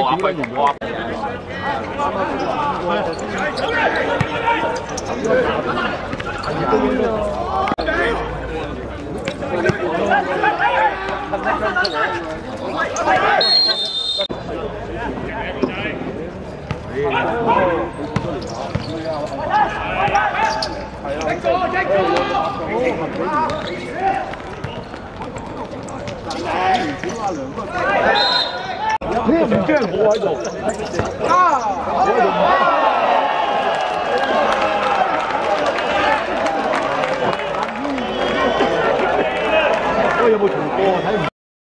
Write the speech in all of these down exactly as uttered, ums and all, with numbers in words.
華貴同華。你唔驚我喺度啊！我有冇重播啊？睇唔。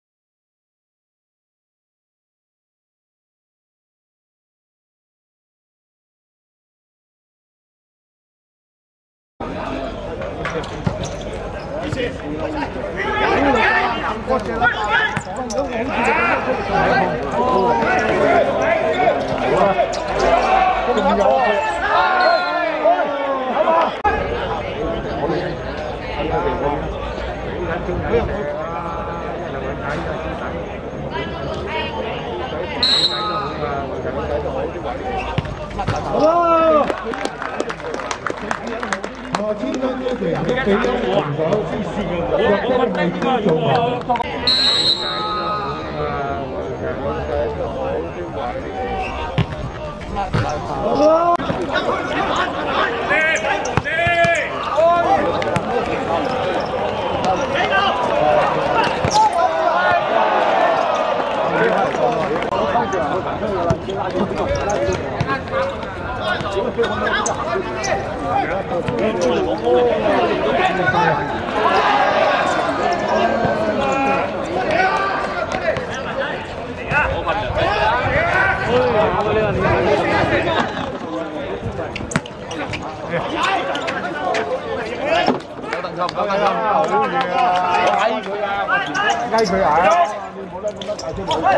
天津呢條人都俾咗我唔想黐線嘅，我我係邊個做啊？ 唔得㗎，好嘢啊！嗌佢啊，嗌佢啊！你冇得咁多大聲講。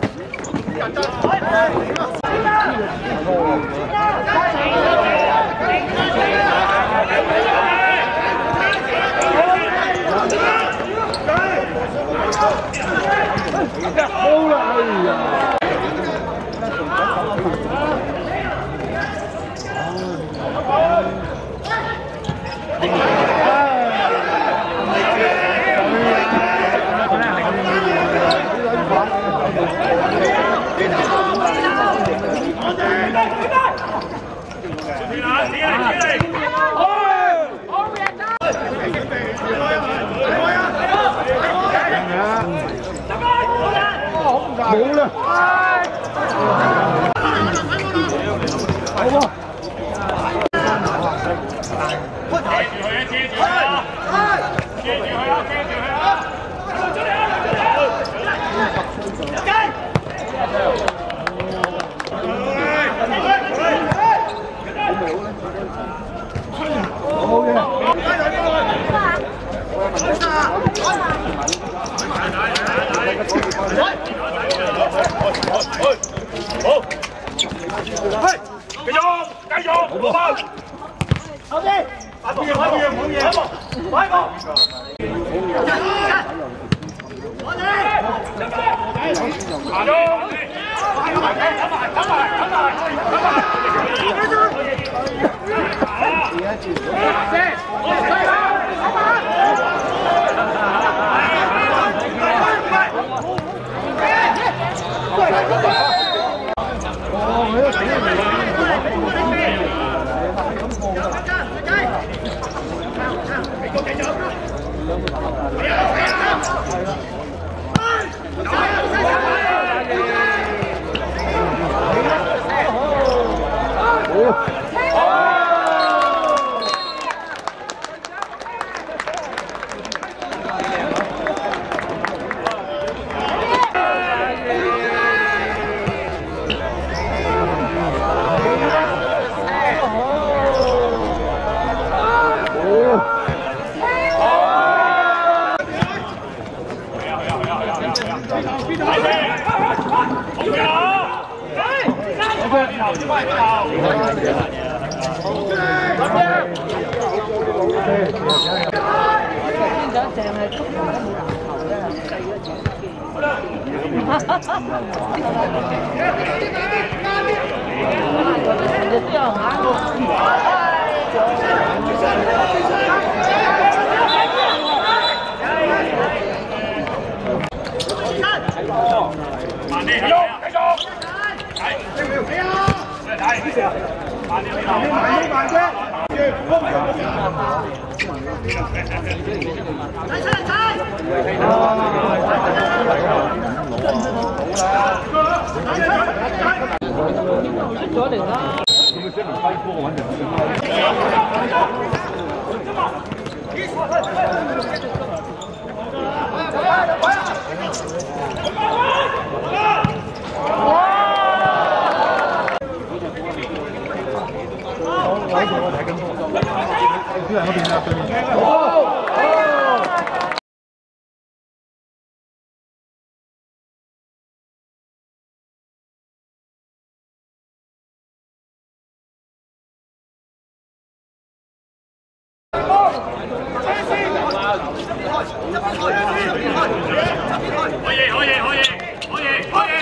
好啦，哎呀！ 冇啦，好喎。接住佢啊！接住佢啊！接住佢啊！接住佢啊！出嚟啊！入街！好嘅。好，係，繼續，繼續，好翻，後邊，好嘢，好嘢，好嘢，快步，我哋，下咗，等埋，等埋，等埋，等埋，等埋， 邊長淨係足球都冇籃球啫，細嗰隻。 慢啲，繼續，繼續，係，係啊，睇，慢啲，慢啲，慢啫，睇出嚟睇，出咗嚟啦。可以可以可以可以可以，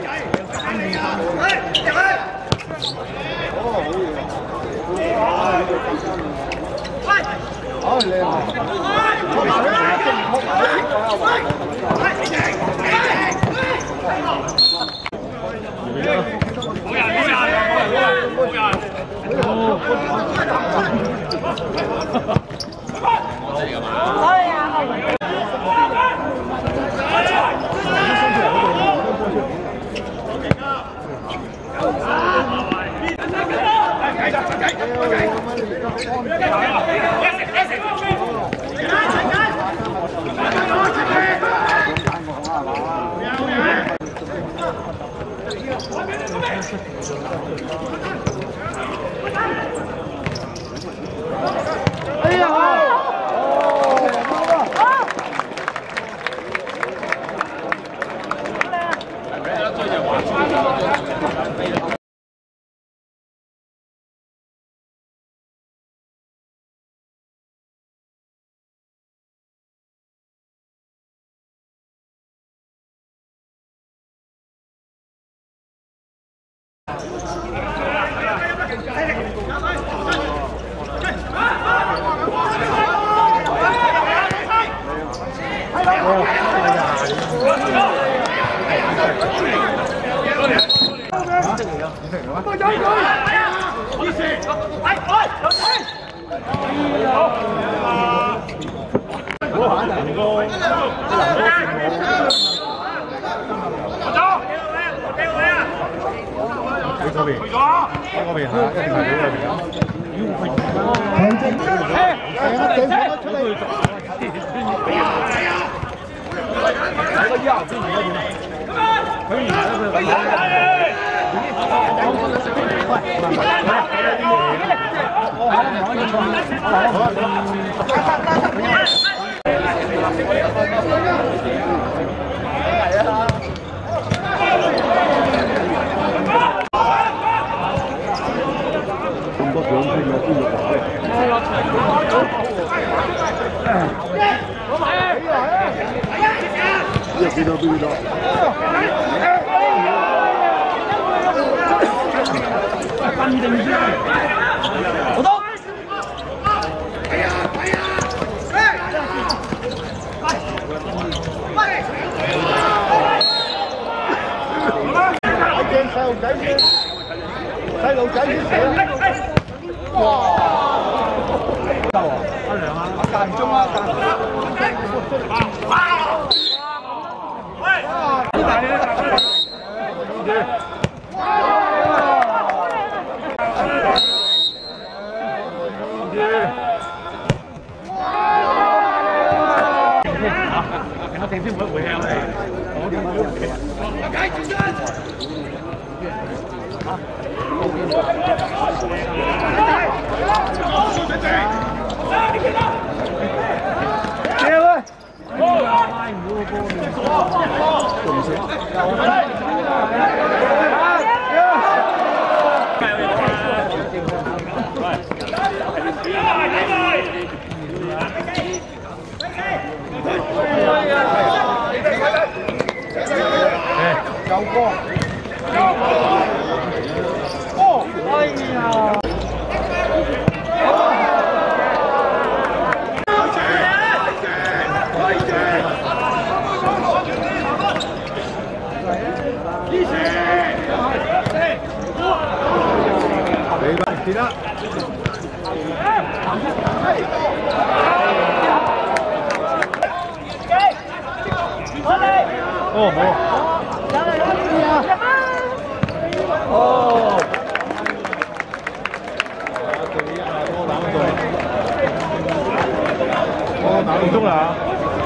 好靚啊！冇人冇人冇人。可以啊！哎呀！嗰邊，喺嗰邊嚇，一定係嗰邊啊！強正，誒，係啊，對方出嚟，喺個一號邊而家點？佢而家佢佢幾多幾多？分定先，好多。係啊係啊，睇見細路仔先，細路仔先死。哇！夠啊！阿梁啊，間唔中啊，間。我哋先唔會回向你。 九哥。哦，哎呀！你吧，其他。哦，好。哦。哦，打唔中啦。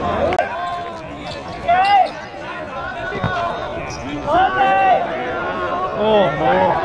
哦，好。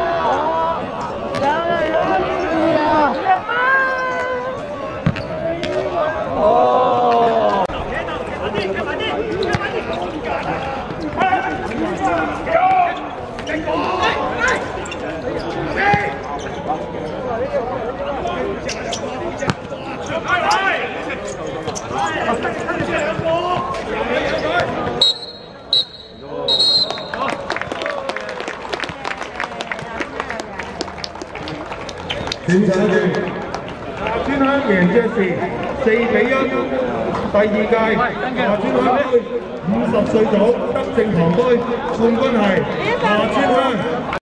選手團，專香贏爵士四比一，第二屆夏川香杯五十歲組德政堂杯冠軍係夏川香。